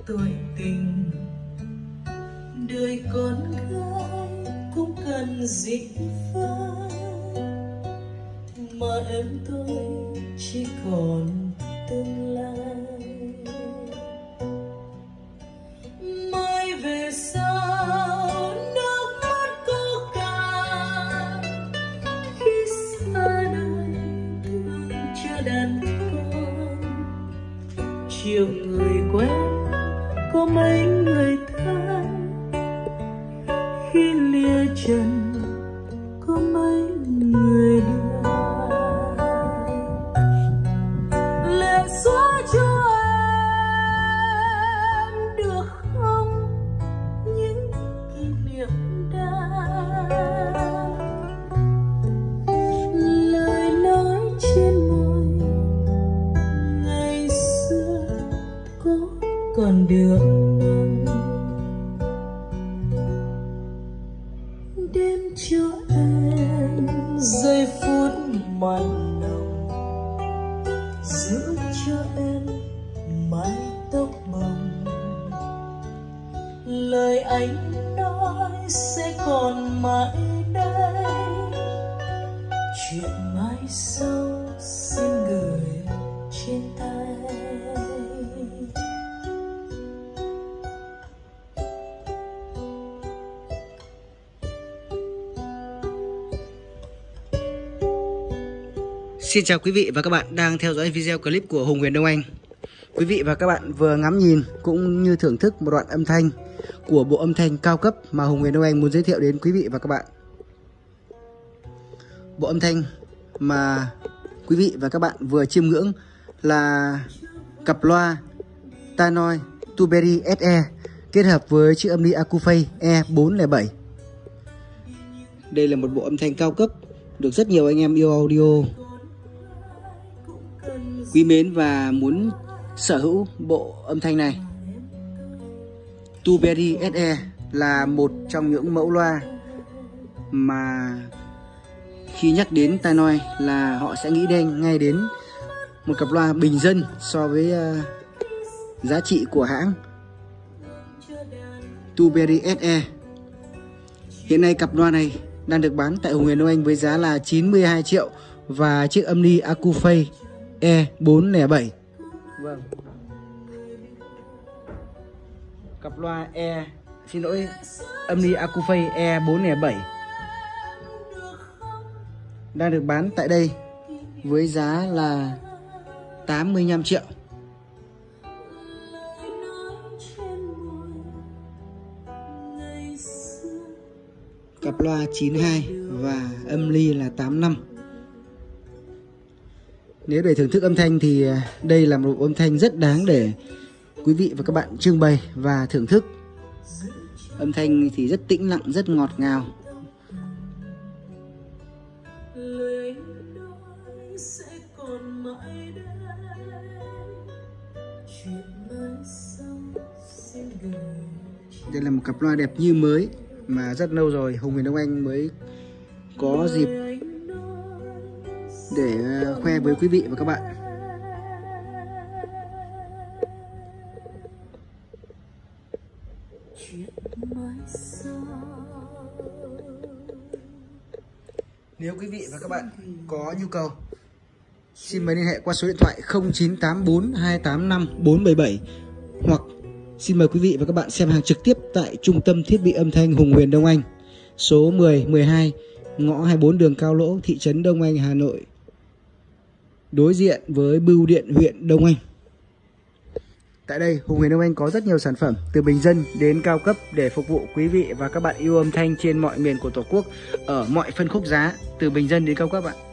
tuổi tình. Đời con gái cũng cần dĩ vãng, mà em tôi chỉ còn tương lai. Mai về sau nước mắt cô cạn, khi xa đời thương chưa đàn con. Chiều người quen có mấy người thân, khi lìa trần có mấy người lạ. Lệ xóa cho em được không những kỷ niệm đã. Lời nói trên môi ngày xưa có còn được không? Đêm cho em giây phút mặn nồng, giữ cho em mái tóc bồng. Lời anh nói sẽ còn mãi đây, chuyện mai sau xin gửi trên tay. Xin chào quý vị và các bạn đang theo dõi video clip của Hùng Huyền Đông Anh. Quý vị và các bạn vừa ngắm nhìn cũng như thưởng thức một đoạn âm thanh của bộ âm thanh cao cấp mà Hùng Huyền Đông Anh muốn giới thiệu đến quý vị và các bạn. Bộ âm thanh mà quý vị và các bạn vừa chiêm ngưỡng là cặp loa Tannoy Tuberry SE kết hợp với chiếc âm ly Acouphase E407. Đây là một bộ âm thanh cao cấp được rất nhiều anh em yêu audio quý mến và muốn sở hữu bộ âm thanh này. Tuberry SE là một trong những mẫu loa mà khi nhắc đến Tannoy là họ sẽ nghĩ ngay đến một cặp loa bình dân so với giá trị của hãng Tuberry SE. Hiện nay cặp loa này đang được bán tại Hùng Huyền Đông Anh với giá là 92 triệu và chiếc âm ly Acouphase E407. Vâng. Cặp loa âm ly Acouphase E407 đang được bán tại đây với giá là 85 triệu. Cặp loa 92 và âm ly là 85. Nếu để thưởng thức âm thanh thì đây là một âm thanh rất đáng để quý vị và các bạn trưng bày và thưởng thức. Âm thanh thì rất tĩnh lặng, rất ngọt ngào. Đây là một cặp loa đẹp như mới mà rất lâu rồi Hùng Huyền Đông Anh mới có dịp để khoe với quý vị và các bạn. Nếu quý vị và các bạn có nhu cầu, xin mời liên hệ qua số điện thoại 0984 285 477 hoặc xin mời quý vị và các bạn xem hàng trực tiếp tại Trung tâm Thiết bị Âm thanh Hùng Huyền Đông Anh, số 10-12, ngõ 24 đường Cao Lỗ, thị trấn Đông Anh, Hà Nội, đối diện với Bưu điện huyện Đông Anh. Tại đây, Hùng Huyền Đông Anh có rất nhiều sản phẩm từ bình dân đến cao cấp để phục vụ quý vị và các bạn yêu âm thanh trên mọi miền của Tổ quốc ở mọi phân khúc giá, từ bình dân đến cao cấp ạ.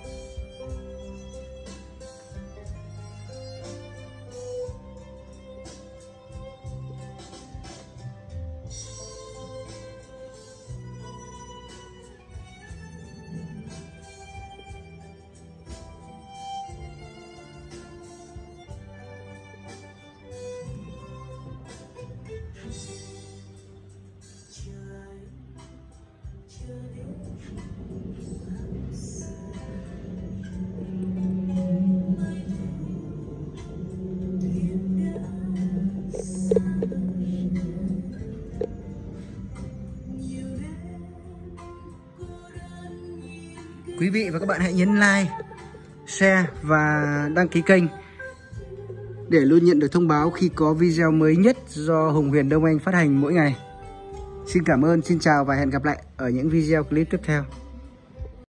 quý vị và các bạn hãy nhấn like, share và đăng ký kênh để luôn nhận được thông báo khi có video mới nhất do Hùng Huyền Đông Anh phát hành mỗi ngày. Xin cảm ơn, xin chào và hẹn gặp lại ở những video clip tiếp theo.